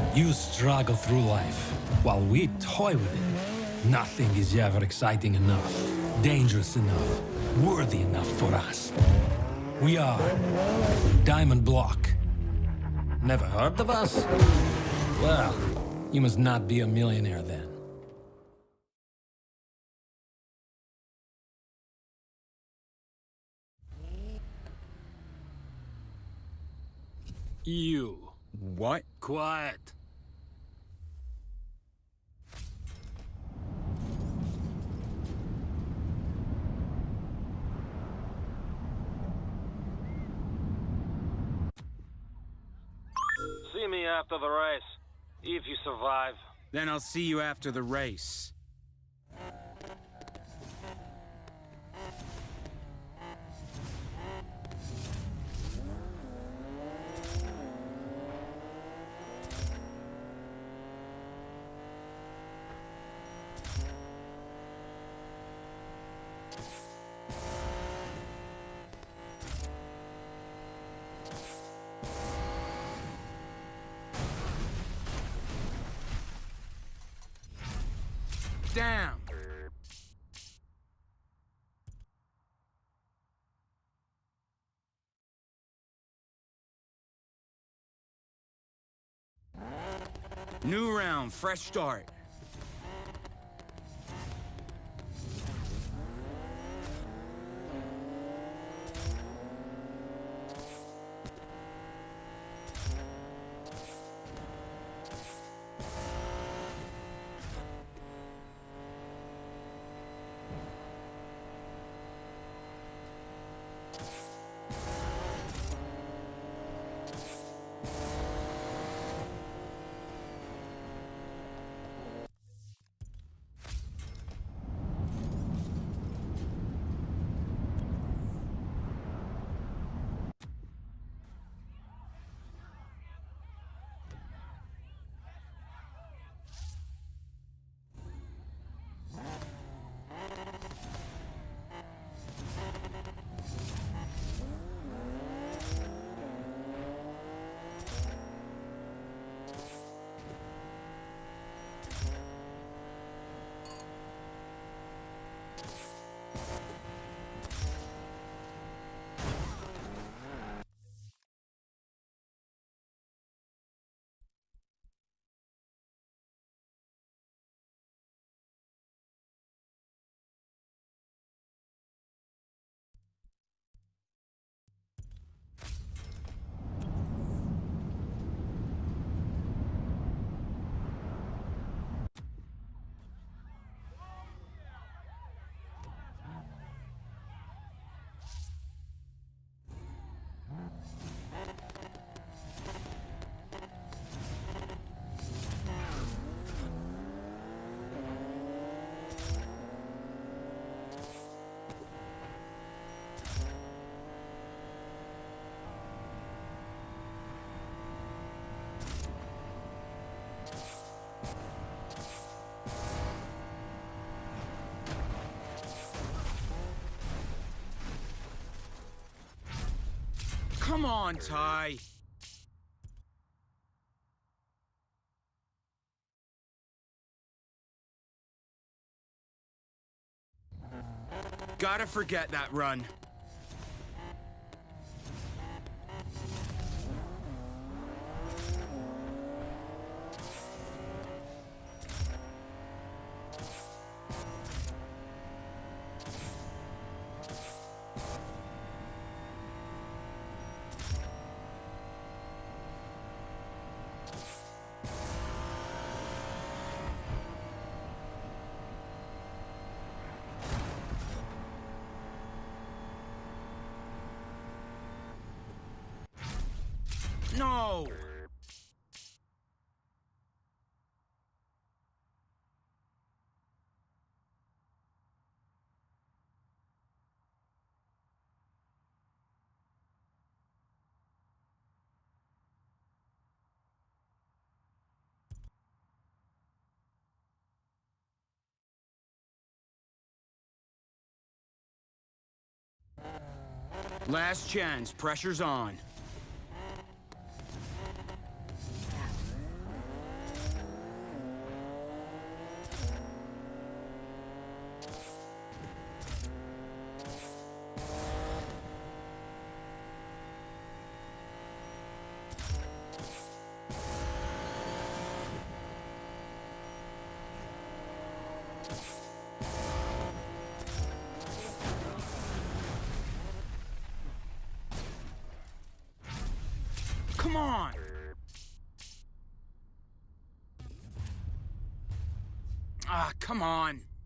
You struggle through life, while we toy with it. Nothing is ever exciting enough, dangerous enough, worthy enough for us. We are Diamond Block. Never heard of us? Well, you must not be a millionaire then. You. What? Quiet. See me after the race, if you survive. Then I'll see you after the race. Down! New round, fresh start. Come on, Ty. Gotta forget that run. No! Last chance, pressure's on. Come on! Ah, come on!